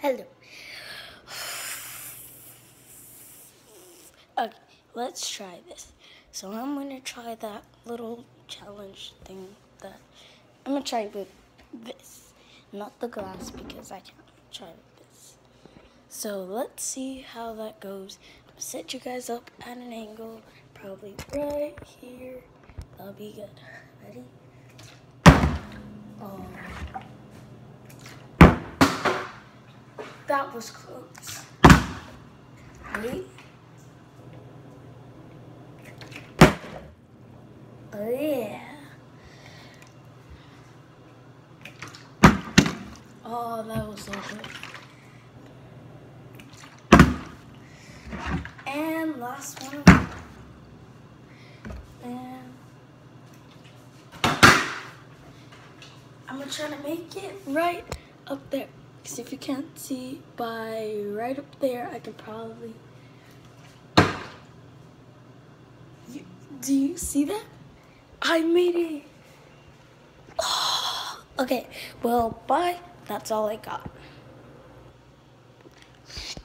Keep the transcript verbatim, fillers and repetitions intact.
Hello. Okay, let's try this. So I'm gonna try that little challenge thing that I'm gonna try with this, not the glass because I can't try with this. So let's see how that goes. I'll set you guys up at an angle, probably right here. That'll be good. Ready? Oh, that was close. Ready? Oh yeah. Oh, that was so good. And last one. And I'm gonna try to make it right up there. Because if you can't see, by right up there, I can probably... You, do you see that? I made it. Oh, okay, well, bye. That's all I got.